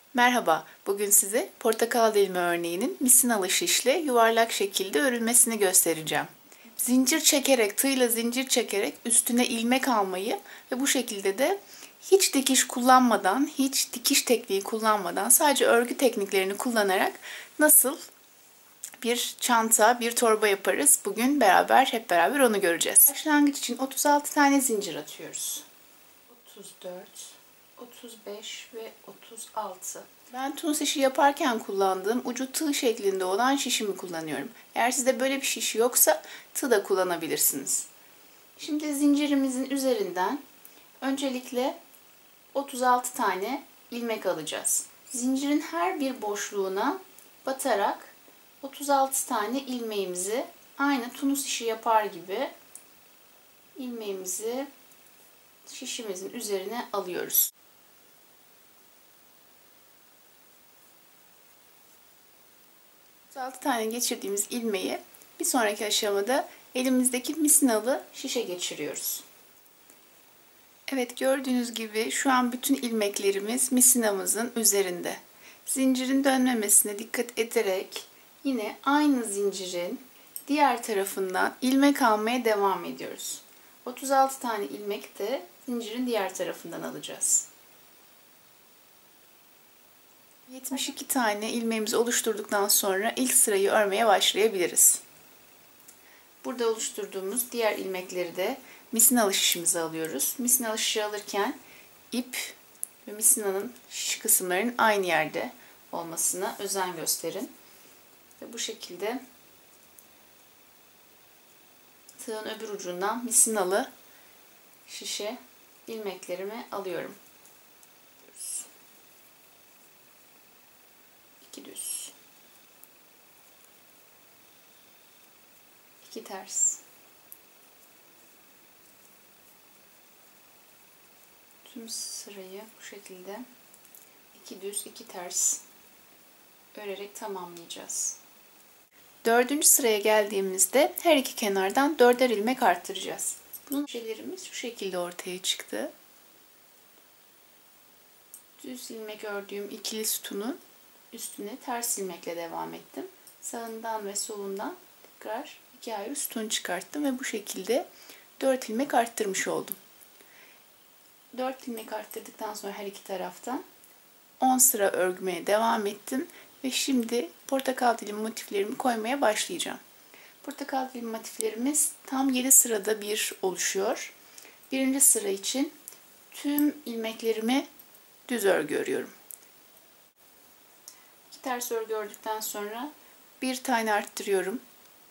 Merhaba, bugün size portakal dilimi örneğinin misinalı şişle yuvarlak şekilde örülmesini göstereceğim. Zincir çekerek, tığla zincir çekerek üstüne ilmek almayı ve bu şekilde de hiç dikiş kullanmadan, hiç dikiş tekniği kullanmadan sadece örgü tekniklerini kullanarak nasıl bir çanta, bir torba yaparız. Bugün hep beraber onu göreceğiz. Başlangıç için 36 tane zincir atıyoruz. 34, 35 ve 36. Ben tunus işi yaparken kullandığım ucu tığ şeklinde olan şişimi kullanıyorum. Eğer sizde böyle bir şiş yoksa tığ da kullanabilirsiniz. Şimdi zincirimizin üzerinden öncelikle 36 tane ilmek alacağız. Zincirin her bir boşluğuna batarak 36 tane ilmeğimizi aynı tunus işi yapar gibi ilmeğimizi şişimizin üzerine alıyoruz. Altı tane geçirdiğimiz ilmeği bir sonraki aşamada elimizdeki misinalı şişe geçiriyoruz. Evet, gördüğünüz gibi şu an bütün ilmeklerimiz misinamızın üzerinde. Zincirin dönmemesine dikkat ederek yine aynı zincirin diğer tarafından ilmek almaya devam ediyoruz. 36 tane ilmek de zincirin diğer tarafından alacağız. 72 tane ilmeğimizi oluşturduktan sonra ilk sırayı örmeye başlayabiliriz. Burada oluşturduğumuz diğer ilmekleri de misinalı şişimize alıyoruz. Misinalı şişi alırken ip ve misinanın şiş kısımlarının aynı yerde olmasına özen gösterin. Ve bu şekilde tığın öbür ucundan misinalı şişe ilmeklerimi alıyorum. 2 düz, 2 ters, tüm sırayı bu şekilde 2 düz 2 ters örerek tamamlayacağız. Dördüncü sıraya geldiğimizde her iki kenardan 4'er ilmek arttıracağız. Bunun şeylerimiz şu şekilde ortaya çıktı. Düz ilmek ördüğüm ikili sütunun üstüne ters ilmekle devam ettim. Sağından ve solundan tekrar 2 ayrı sütun çıkarttım ve bu şekilde 4 ilmek arttırmış oldum. 4 ilmek arttırdıktan sonra her iki taraftan 10 sıra örmeye devam ettim ve şimdi portakal dilimi motiflerimi koymaya başlayacağım. Portakal dilimi motiflerimiz tam 7 sırada bir oluşuyor. Birinci sıra için tüm ilmeklerimi düz örgü örüyorum. 2 ters örgü ördükten sonra bir tane arttırıyorum.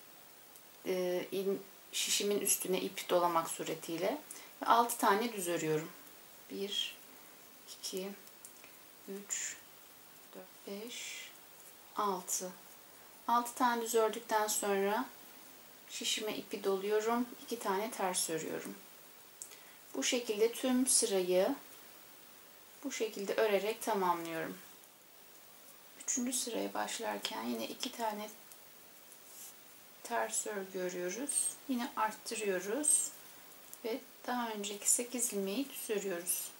Şişimin üstüne ip dolamak suretiyle ve 6 tane düz örüyorum. 1 2 3 4 5 6 6 tane düz ördükten sonra şişime ipi doluyorum. 2 tane ters örüyorum. Bu şekilde tüm sırayı bu şekilde örerek tamamlıyorum. 3. sıraya başlarken yine 2 tane ters örgü örüyoruz. Yine arttırıyoruz ve daha önceki 8 ilmeği düz örüyoruz.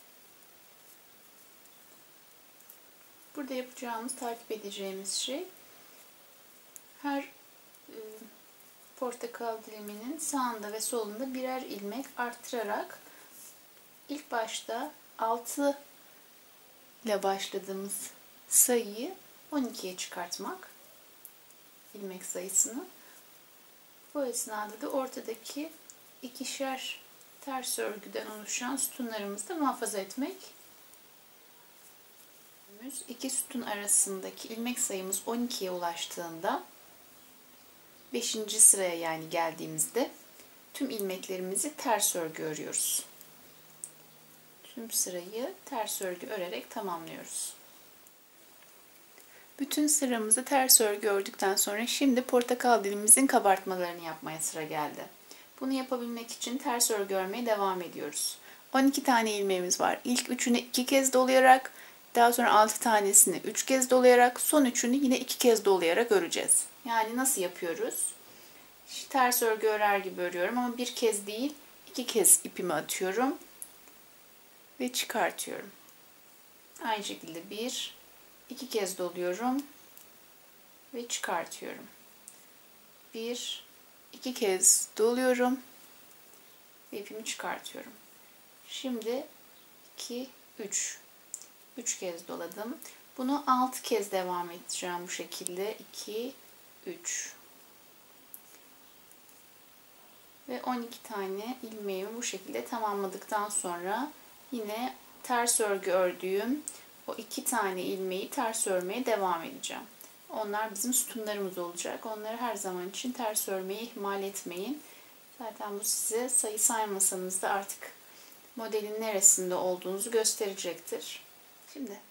Burada yapacağımız, takip edeceğimiz şey her portakal diliminin sağında ve solunda birer ilmek arttırarak ilk başta 6 ile başladığımız sayıyı 12'ye çıkartmak, ilmek sayısını. Bu esnada da ortadaki ikişer ters örgüden oluşan sütunlarımızı da muhafaza etmek. İki sütun arasındaki ilmek sayımız 12'ye ulaştığında 5. sıraya yani geldiğimizde tüm ilmeklerimizi ters örgü örüyoruz. Tüm sırayı ters örgü örerek tamamlıyoruz. Bütün sıramızı ters örgü ördükten sonra şimdi portakal dilimimizin kabartmalarını yapmaya sıra geldi. Bunu yapabilmek için ters örgü örmeye devam ediyoruz. 12 tane ilmeğimiz var. İlk 3'ünü 2 kez dolayarak, daha sonra 6 tanesini 3 kez dolayarak, son 3'ünü yine 2 kez dolayarak öreceğiz. Yani nasıl yapıyoruz? Ters örgü örer gibi örüyorum ama bir kez değil, 2 kez ipimi atıyorum ve çıkartıyorum. Aynı şekilde 1, 2 kez doluyorum ve çıkartıyorum. 1, 2 kez doluyorum ve ipimi çıkartıyorum. Şimdi 2, 3. 3 kez doladım. Bunu 6 kez devam edeceğim bu şekilde. 2, 3. Ve 12 tane ilmeğimi bu şekilde tamamladıktan sonra yine ters örgü ördüğüm o 2 tane ilmeği ters örmeye devam edeceğim. Onlar bizim sütunlarımız olacak. Onları her zaman için ters örmeyi ihmal etmeyin. Zaten bu size sayı saymasanız da artık modelin neresinde olduğunuzu gösterecektir. Şimdi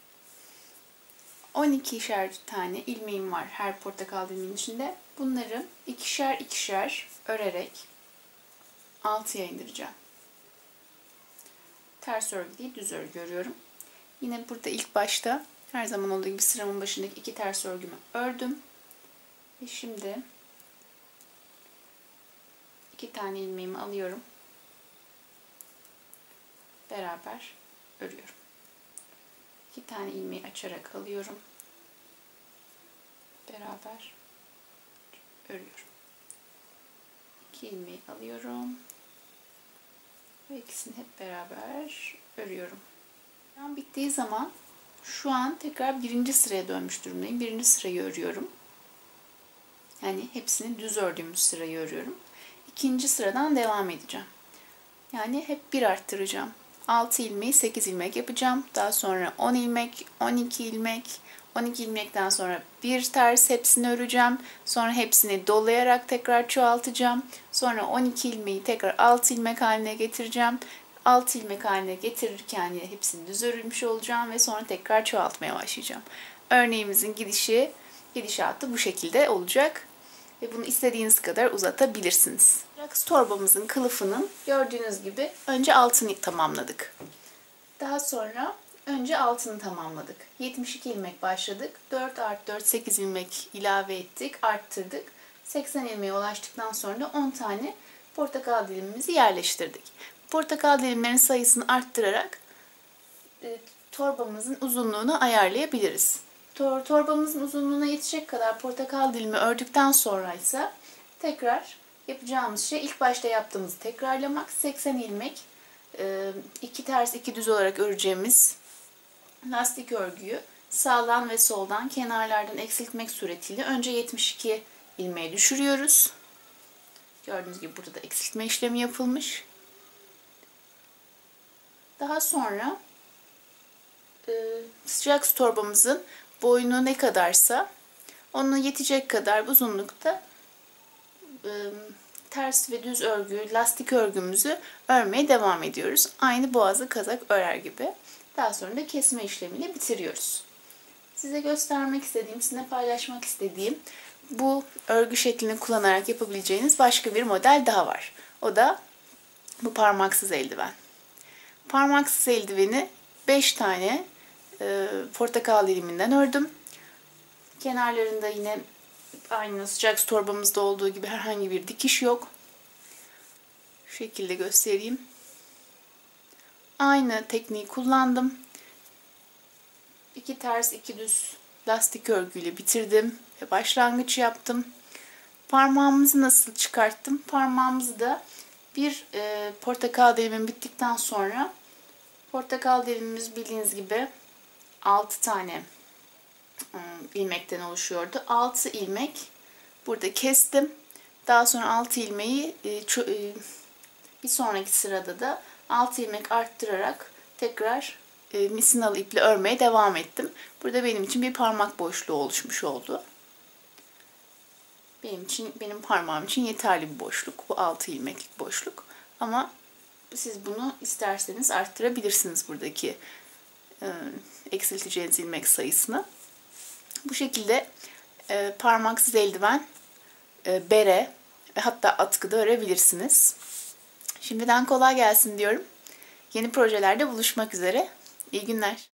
12'şer tane ilmeğim var her portakal diliminin içinde. Bunları ikişer ikişer örerek 6'ya indireceğim. Ters örgü değil, düz örgü örüyorum. Yine burada ilk başta her zaman olduğu gibi sıramın başındaki 2 ters örgümü ördüm. Ve şimdi 2 tane ilmeğimi alıyorum. Beraber örüyorum. 2 tane ilmeği açarak alıyorum. Beraber örüyorum. 2 ilmeği alıyorum. Ve ikisini hep beraber örüyorum. Bittiği zaman şu an tekrar birinci sıraya dönmüş durumdayım. Birinci sırayı örüyorum. Yani hepsini düz ördüğümüz sırayı örüyorum. İkinci sıradan devam edeceğim. Yani hep bir arttıracağım. 6 ilmeği 8 ilmek yapacağım. Daha sonra 10 ilmek, 12 ilmek, 12 ilmekten sonra bir ters hepsini öreceğim. Sonra hepsini dolayarak tekrar çoğaltacağım. Sonra 12 ilmeği tekrar 6 ilmek haline getireceğim. 6 ilmek haline getirirken yine hepsini düz örülmüş olacağım ve sonra tekrar çoğaltmaya başlayacağım. Örneğimizin gidişatı bu şekilde olacak. Ve bunu istediğiniz kadar uzatabilirsiniz. Raks torbamızın kılıfının gördüğünüz gibi önce altını tamamladık. Daha sonra önce altını tamamladık. 72 ilmek başladık. 4 + 4 8 ilmek ilave ettik, arttırdık. 80 ilmeğe ulaştıktan sonra 10 tane portakal dilimimizi yerleştirdik. Portakal dilimlerinin sayısını arttırarak torbamızın uzunluğunu ayarlayabiliriz. Torbamızın uzunluğuna yetecek kadar portakal dilimi ördükten sonra ise tekrar yapacağımız şey ilk başta yaptığımızı tekrarlamak. 80 ilmek 2 ters 2 düz olarak öreceğimiz lastik örgüyü sağdan ve soldan kenarlardan eksiltmek suretiyle önce 72 ilmeğe düşürüyoruz. Gördüğünüz gibi burada da eksiltme işlemi yapılmış. Daha sonra sıcak su torbamızın boyunu ne kadarsa onun yetecek kadar uzunlukta ters ve düz örgü, lastik örgümüzü örmeye devam ediyoruz. Aynı boğazlı kazak örer gibi. Daha sonra da kesme işlemiyle bitiriyoruz. Size göstermek istediğim, sizinle paylaşmak istediğim bu örgü şeklini kullanarak yapabileceğiniz başka bir model daha var. O da bu parmaksız eldiven. Parmaksız eldiveni 5 tane portakal diliminden ördüm. Kenarlarında yine aynı sıcak su torbamızda olduğu gibi herhangi bir dikiş yok. Şu şekilde göstereyim. Aynı tekniği kullandım. 2 ters 2 düz lastik örgüyle bitirdim ve başlangıç yaptım. Parmağımızı nasıl çıkarttım? Parmağımızı da bir portakal dilimim bittikten sonra portakal dilimimiz bildiğiniz gibi 6 tane ilmekten oluşuyordu. 6 ilmek burada kestim. Daha sonra 6 ilmeği bir sonraki sırada da 6 ilmek arttırarak tekrar misinalı iple örmeye devam ettim. Burada benim için bir parmak boşluğu oluşmuş oldu. Benim parmağım için yeterli bir boşluk. Bu 6 ilmeklik boşluk. Ama siz bunu isterseniz arttırabilirsiniz buradaki eksilteceğiniz ilmek sayısını. Bu şekilde parmaksız eldiven, bere ve hatta atkı da örebilirsiniz. Şimdiden kolay gelsin diyorum. Yeni projelerde buluşmak üzere. İyi günler.